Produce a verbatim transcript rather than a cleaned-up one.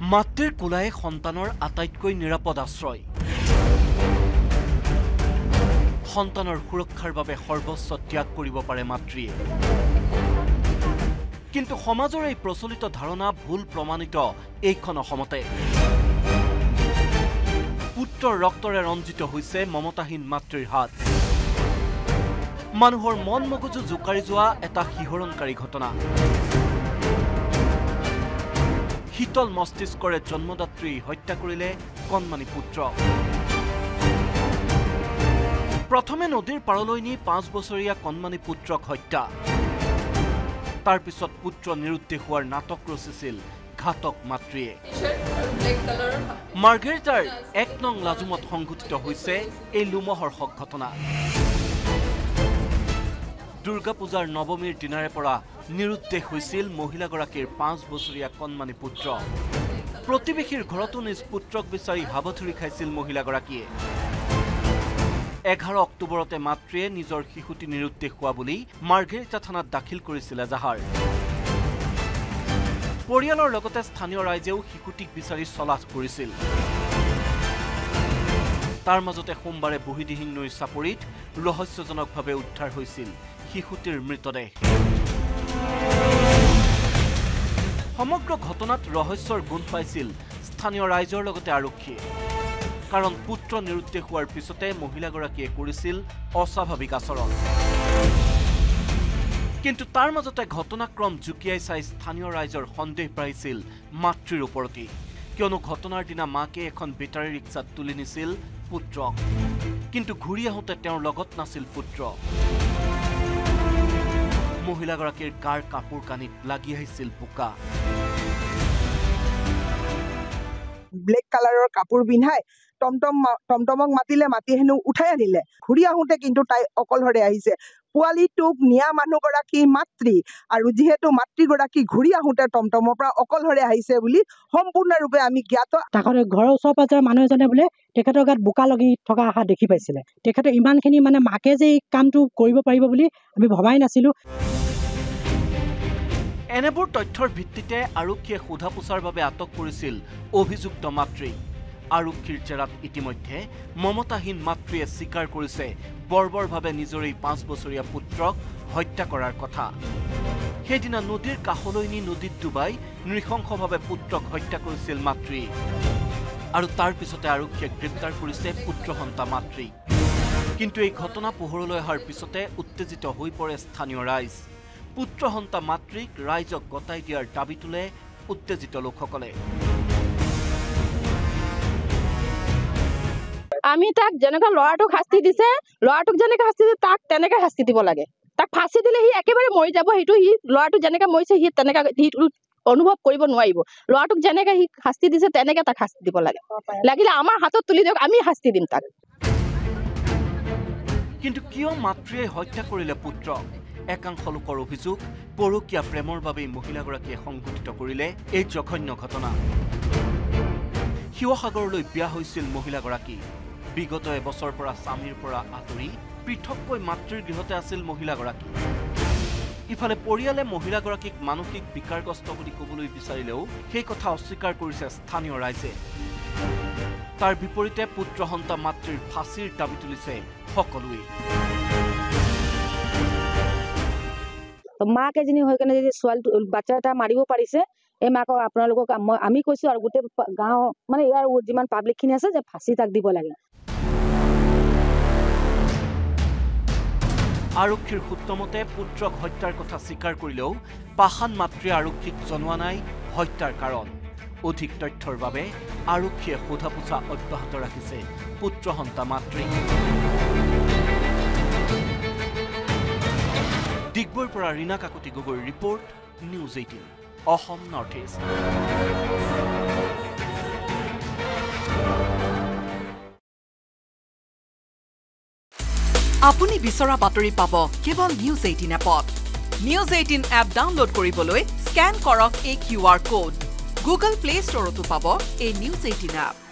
মাতৃৰ কোলাই সন্তানৰ আটাইতকৈ নিৰাপদ আশ্ৰয় সন্তানৰ সুৰক্ষাৰ বাবে সৰ্বোচ্চ ত্যাগ কৰিব পাৰে মাতৃয়ে কিন্তু সমাজৰ এই প্ৰচলিত ধাৰণা ভুল প্ৰমাণিত এইখন অসমতে পুত্ৰৰ ৰক্তৰে ৰঞ্জিত হৈছে মমতাহীন মাতৃৰ হাত মানুহৰ মন মগজু জোকাৰি যোৱা এটা শিহৰণকাৰী ঘটনা শীতল মস্তিষ্কৰে জন্মদাত্ৰী হত্যা কৰিলে কণমানি পুত্ৰ প্ৰথমে নদীৰ পাৰলৈ নি পাঁচ বছৰীয়া কণমানি পুত্ৰক হত্যা তাৰ পিছত পুত্ৰ নিৰুদ্দেশ হোৱাৰ নাটক ৰচিছিল ঘাতক মাতৃয়ে মাৰ্ঘেৰিটাৰ এক নং লাজুমত সংঘটিত হৈছে এই লোমহৰ্ষক ঘটনা দুৰ্গা পূজাৰ নৱমীৰ দিনাৰে পৰা নিৰুদ্দেশ হৈছিল মহিলাগৰাকীৰ পাঁচ বছৰীয়া কণমানি পুত্ৰ প্ৰতিবেশীৰ ঘৰতো নিজ পুত্ৰক বিচাৰি হাবাথুৰি খাইছিল মহিলাগৰাকীয়ে এঘাৰ অক্টোবৰতে মাতৃয়ে নিজৰ শিশুটি নিৰুদ্দেশ হোৱা বুলি মাৰ্ঘেৰিটা থানাত দাখিল কৰিছিল এজাহাৰ পৰিয়ালৰ লগতে স্থানীয় ৰাইজেও শিশুটিক বিচাৰি চলাথ কৰিছিল তাৰ মাজতে সোমবাৰে বুহিদিহিং নৈৰ চাপৰিত ৰহস্যজনকভাৱে উদ্ধাৰ হৈছিল শিশুটিৰ মৃতদেহ সমগ্ৰ ঘটনাত ৰহস্যৰ গুণ পাইছিল স্থানীয় ৰাইজৰ লগতে আৰক্ষীয়ে কাৰণ পুত্ৰ নিৰুদ্দেশ হোৱাৰ পিছতে মহিলাগৰাকীয়ে কৰিছিল অস্বাভাৱিক আচৰণ কিন্তু তাৰ মাজতে ঘটনাক্ৰম জুকিয়াই চাই স্থানীয় ৰাইজৰ সন্দেহ পাইছিল মাতৃৰ ওপৰতে কিয়নো ঘটনাৰ দিনা মাকে এখন বেটাৰী ৰিক্সাত তুলি নিছিল পুত্ৰক কিন্তু ঘূৰি আহোঁতে তেওঁৰ লগত নাছিল পুত্ৰ মহিলাগৰাকীৰ গাৰ কাপোৰ কানিত লাগি আহিছিল বোকা ব্লেক কালাৰৰ কাপোৰ পিন্ধাই টমটম টমটমক মাতিলে মাতি হেনো উঠাই আনিলে ঘূৰি আহোঁতে কিন্তু তাই অকলহৰে আহিছে পোৱালিটোক নিয়া মানুহগৰাকী মাতৃ আৰু যিহেতু মাতৃগৰাকী ঘূৰি আহোঁতে টমটমৰ পৰা অকলহৰে আহিছে বুলি সম্পূৰ্ণৰূপে আমি জ্ঞাত তাকৰে ঘৰৰ ওচৰ পাজৰৰ মানুহ এজনে বোলে তেখেতৰ গাত বোকা লাগি থকা আশা দেখি পাইছিলে তেখেতে ইমানখিনি মানে মাকে যে এই কামটো কৰিব পাৰিব বুলি আমি ভবাই নাছিলোঁ এনেবোৰ তথ্যৰ ভিত্তিতে আৰক্ষীয়ে সোধা পোছাৰ বাবে আটক কৰিছিল অভিযুক্ত মাতৃ আৰক্ষীৰ জেৰাত ইতিমধ্যে মমতাহীন মাতৃয়ে স্বীকাৰ কৰিছে বৰ্বৰভাৱে নিজৰ এই পাঁচ বছৰীয়া পুত্ৰক হত্যা কৰাৰ কথা সেইদিনা নদীৰ কাষলৈ নি নদীত ডুবাই নৃশংসভাৱে পুত্ৰক হত্যা কৰিছিল মাতৃ আৰু তাৰ পিছতে আৰক্ষীয়ে গ্ৰেপ্তাৰ কৰিছে পুত্ৰহন্তা মাতৃ কিন্তু এই ঘটনা পোহৰলৈ অহাৰ পিছতে উত্তেজিত হৈ পৰে স্থানীয় ৰাইজ পুত্ৰহন্তা মাতৃক ৰাইজক গতাই দিয়াৰ দাবী তোলে উত্তেজিত লোকসকলে আমি তাক যেনেকৈ ল'ৰাটোক শাস্তি দিছে ল'ৰাটোক যেনেকৈ শাস্তি দিছে তাক তেনেকৈ শাস্তি দিব লাগে তাক ফাঁচি দিলে সি একেবাৰে মৰি যাব সেইটো সি ল'ৰাটো যেনেকৈ মৰিছে সি তেনেকৈ সি অনুভৱ কৰিব নোৱাৰিব ল'ৰাটোক যেনেকৈ সি শাস্তি দিছে তেনেকৈ তাক শাস্তি দিব লাগে লাগিলে আমাৰ হাতত তুলি দিয়ক আমি শাস্তি দিম তাক কিন্তু কিয় মাতৃয়ে হত্যা কৰিলে পুত্ৰ একাংশ লোকৰ অভিযোগ পৰকীয়া প্ৰেমৰ বাবে মহিলাগৰাকীয়ে সংঘটিত কৰিলে এই জঘন্য ঘটনা শিৱসাগৰলৈ বিয়া হৈছিল মহিলাগৰাকী বিগত এবছৰৰ পৰা স্বামীৰ পৰা আঁতৰি পৃথককৈ মাতৃৰ গৃহতে আছিল মহিলাগৰাকী ইফালে পৰিয়ালে মহিলাগৰাকীক মানসিক বিকাৰগ্ৰস্ত বুলি ক'বলৈ বিচাৰিলেও সেই কথা অস্বীকাৰ কৰিছে স্থানীয় ৰাইজে তাৰ বিপৰীতে পুত্ৰহন্তা মাতৃৰ ফাঁচীৰ দাবী তুলিছে সকলোৱে মাক এজনী হৈ কেনে যদি ছোৱালী বাচ্চা এটা মাৰিব পাৰিছে এই মাকক আপোনালোকক আমি কৈছোঁ আৰু গোটেই গাঁও মানে ইয়াৰ যিমান পাব্লিকখিনি আছে যে ফাঁচি তাক দিব লাগে আৰক্ষীৰ সূত্ৰমতে পুত্ৰক হত্যাৰ কথা স্বীকাৰ কৰিলেও পাষাণ মাতৃয়ে আৰক্ষীক জনোৱা নাই হত্যাৰ কাৰণ অধিক তথ্যৰ বাবে আৰক্ষীয়ে সোধা পোছা অব্যাহত ৰাখিছে পুত্ৰহন্তা মাতৃক ডিগবৈৰ পৰা ৰীনা কাকতি গগৈৰ report news eighteen Assam north east আপুনি বিচৰা বাতৰি পাব কেৱল নিউজ এইটিন এপত নিউজ এইটিন এপ ডাউনলোড কৰিবলৈ স্কেন কৰক এই Q R code Google play ষ্টৰতো পাব এই নিউজ এইটিন এপ